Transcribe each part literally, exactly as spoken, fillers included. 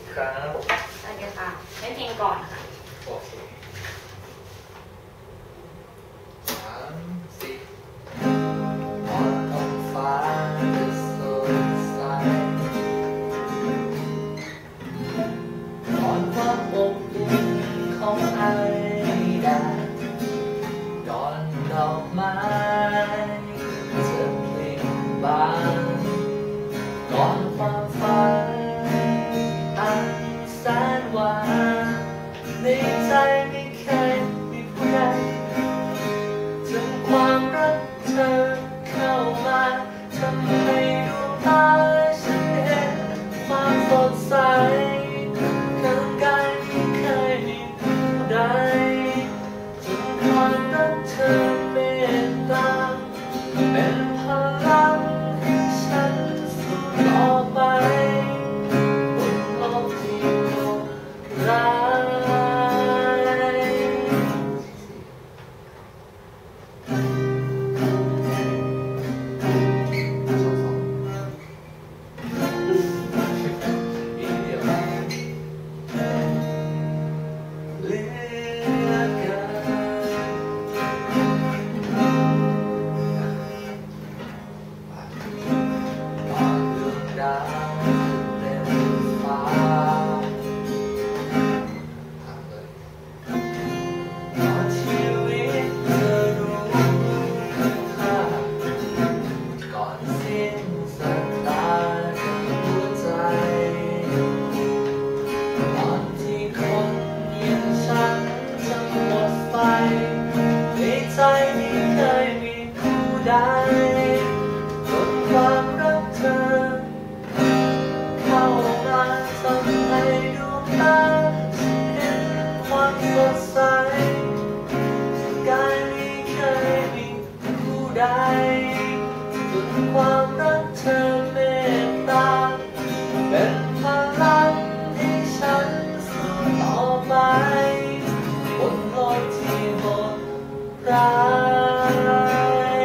ครับโอเคค่ะเล่นเพลงก่อนค่ะโอเคสามสี่มองท้องฟ้าจะสดใสมองความอบอุ่นของไอแดดดอนดอกไม้จะเปลี่ยนบานก่อนความฝันอันแสนหวานในใจไม่เคยมีผู้ใดจนความรักเธอเข้ามาทำให้ดวงตาฉันเห็นความสดใสข้างกายไม่เคยมีผู้ใดจนความรักเธอเมตตาเป็นพลังให้ฉันสู้ต่อไปบนโลกที่โหดร้ายใจไม่เคยมีผู้ใดจนความรักเธอเข้ามาทำให้ดวงตาฉันเห็นความสดใสกายไม่เคยมีผู้ใดจนความรักเธอเมตตาเป็นพลังให้ฉันสู้ต่อไปบนโลกที่โหดร้าย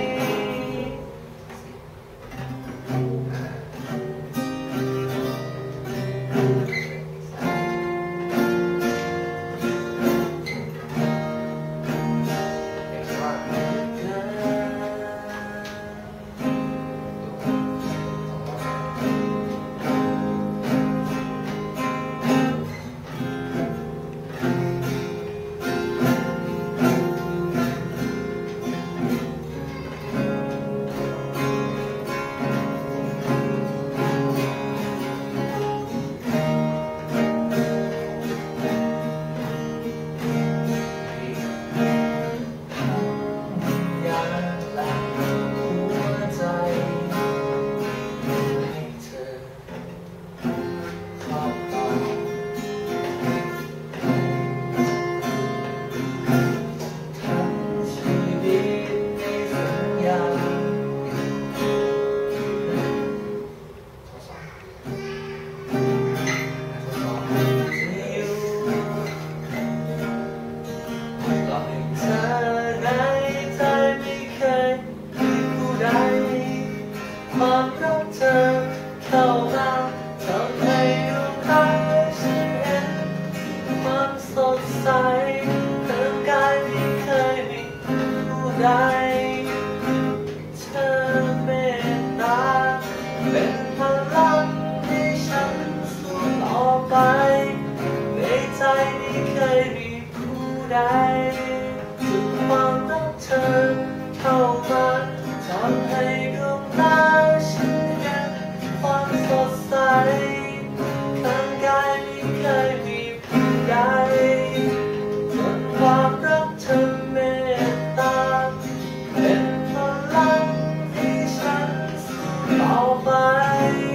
ความรักเธอเข้ามาทำให้ดวงตาฉันเห็นความสดใสร่างกายไม่เคยมีผู้ใดเธอเมตตาเป็นพลังให้ฉันสู้ต่อไปในใจไม่เคยมีผู้ใดจนความรักเธอเข้ามาทำให้ดวงตาฉันเห็นความสดใสข้างกายไม่เคยมีผู้ใดจนความรักเธอเมตตาเป็นพลังให้ฉันสู้ต่อไป